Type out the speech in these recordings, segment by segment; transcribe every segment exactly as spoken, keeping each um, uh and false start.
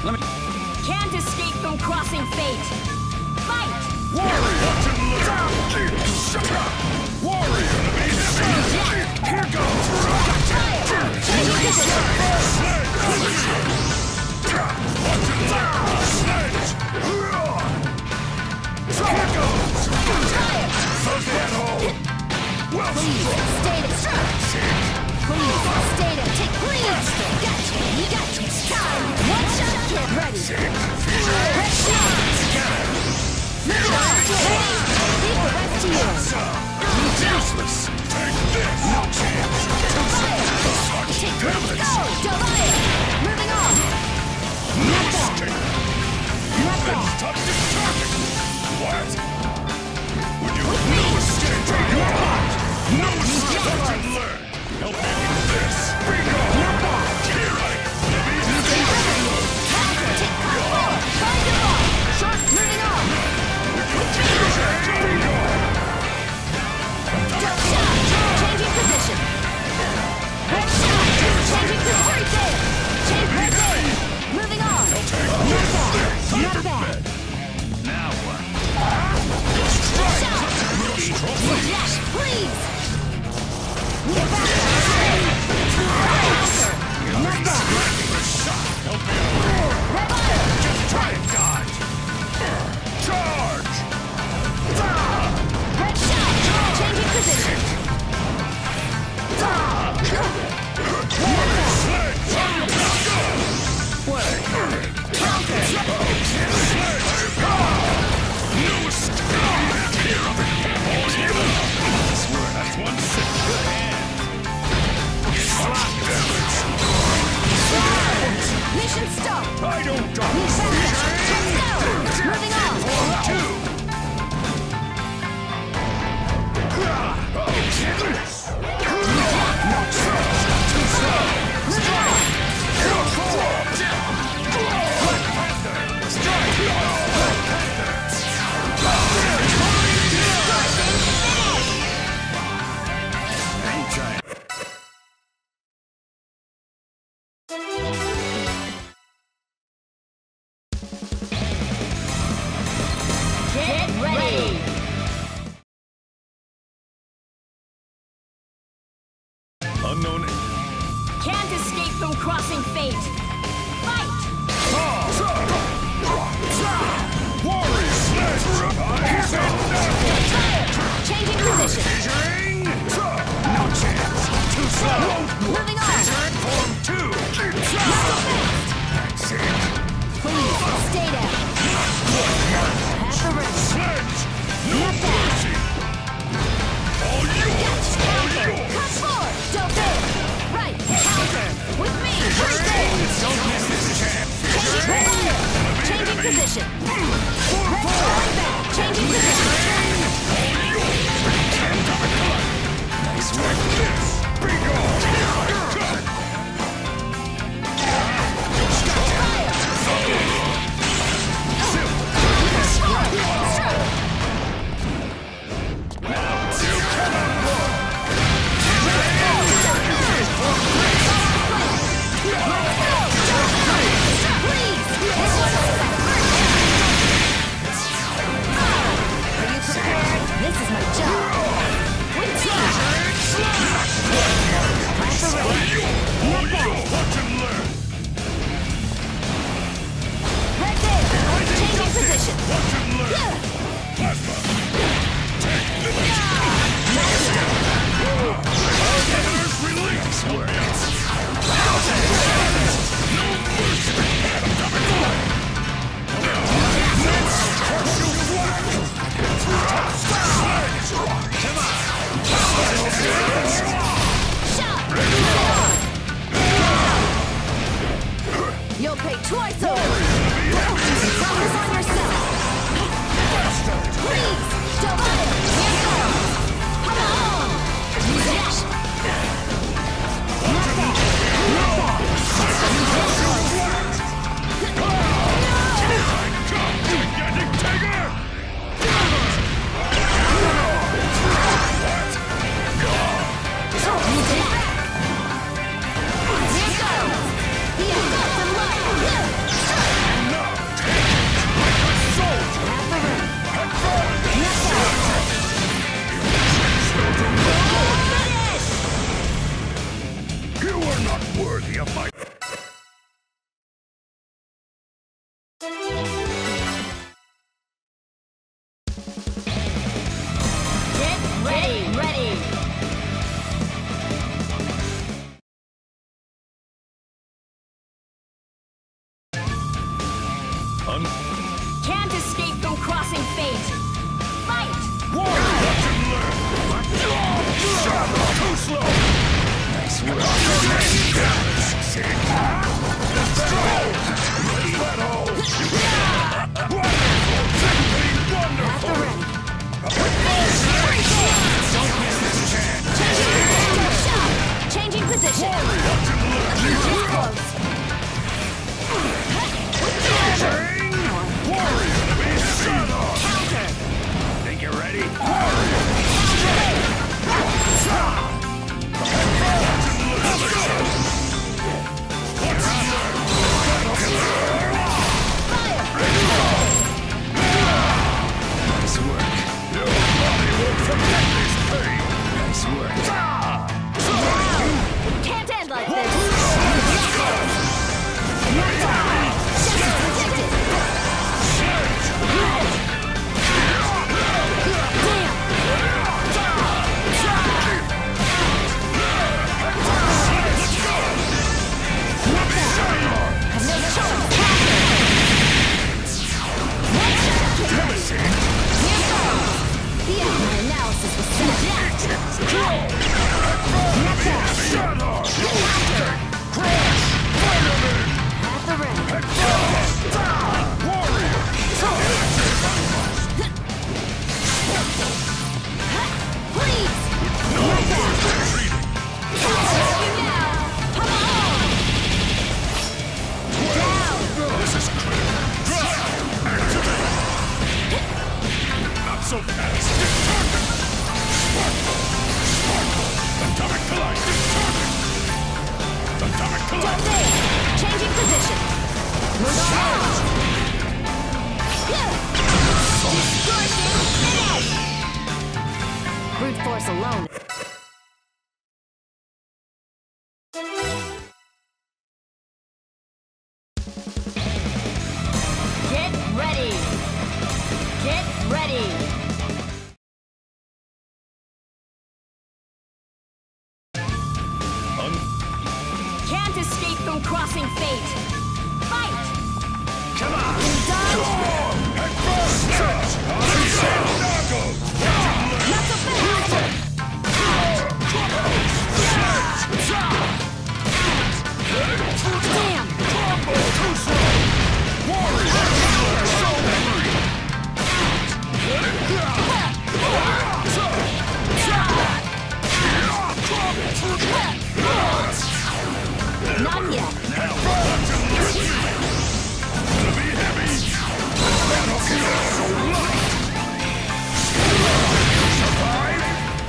Let me... Can't escape from crossing fate. Fight! Warrior! Warrior! Here goes! Please, stay there. Please, stay there. Take, please. Gotcha. You got time. One shot. Get ready. Red shot. Move it on. Leave the rest to you. Useless. Take this. No chance. Fire. Take, let's go. Delay. Moving on. Not that. Not that. Touch the target. What? Would you no escape from your heart? No escape to learn. Help me with this. Be gone. Not that. Here I am. Counter. Take cut four. Find your ball. Short. Moving on. Double shot. Changing position. Red shot. Changing position. Right there. Change right there. Moving on. Not bad. Not bad. Now what? Shot. Yes, please. Get back. Counter. Not bad. Help me out. Red fire. Just try and dodge. Charge. Red shot. Changing position. That's one sick good hand. Mission stop. I don't drop. Let's go. Moving on. Two. Too slow. Get ready. Unknown. Can't escape from crossing fate. Fight. Warrior sledge. Changing position. No chance. Too slow. Moving on. Form two. That's it. Please stay there. Half the ring. Sledge. No Not bad. mercy. All yours. All yours. Cut four. Don't fail. Right. Counter. With me. Right there. analysis was set. At the ready. Please! No more retreating. This is critical. Activate. Not so fast. Target. Sparkle. Sparkle. Atomic collide. Target. Atomic collide. Changing position. Massage. Distortion finish. Brute force alone. Get ready. Get ready. Un Can't escape from crossing fate. Fight. Come on. Dodge. Head first. Stretch. Knuckles. Not so fast. Damn. Too slow. Warrior. So angry. Not yet. Hell, gonna be heavy. So light. Survive.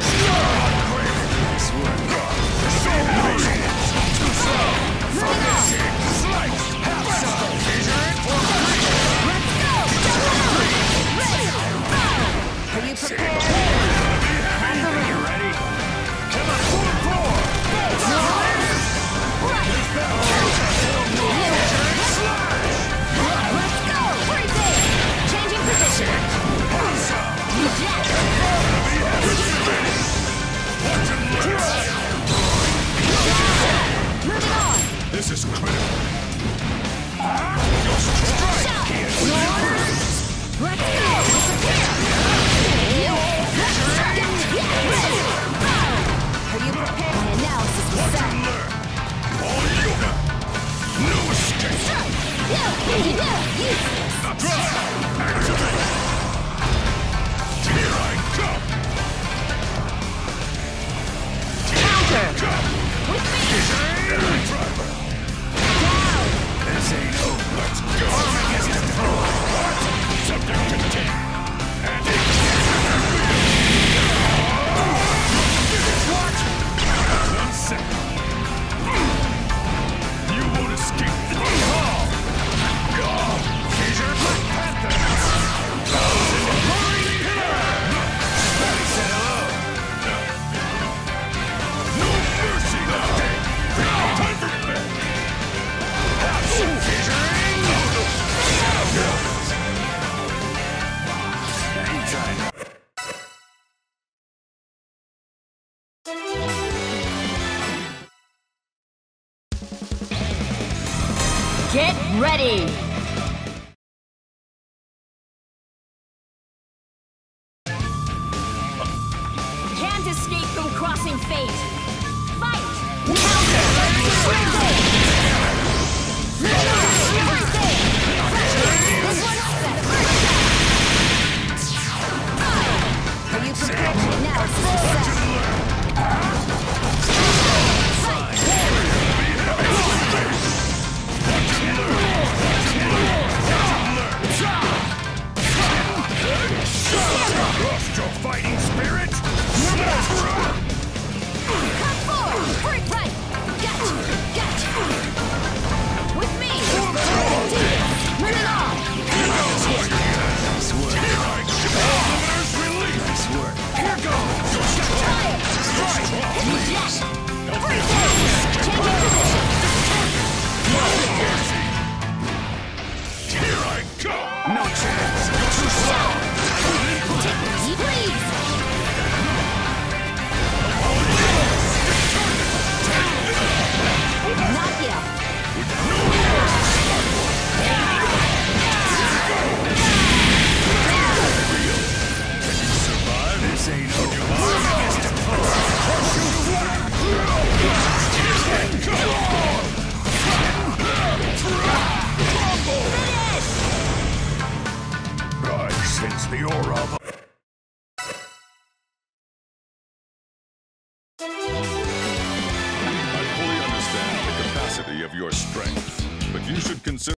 So heavy. Too slow. Slice. Half something. Let's go. Ready. Fire. Are you prepared? At the ready. Ready? Come on, four, four. Right. Let's go. Freezing. Changing position. Eject. Moving on. This is critical. Your strike. Shout. Let's go. Disappear. Ready. Fire. Are you prepared? My analysis was Watch set. and learn. All yoga. No escape. Strike. You. You do. Useless. Drive. Activate. Here I come. Counter. Come. With me. Driver. Down. This ain't over. Let's go. Against the floor. What? Subject contained. And it. What? One second. You won't escape. Oh! God! Seizure! Black Panther! Roaring Pillar! Daddy said hello! No mercy left! Time for bed! Have some figuring! Ain't trying to... Get ready. Can't escape from crossing fate. Fight. Counter. Freezing. Freezing. This one's set. Fire. Are you prepared? Now,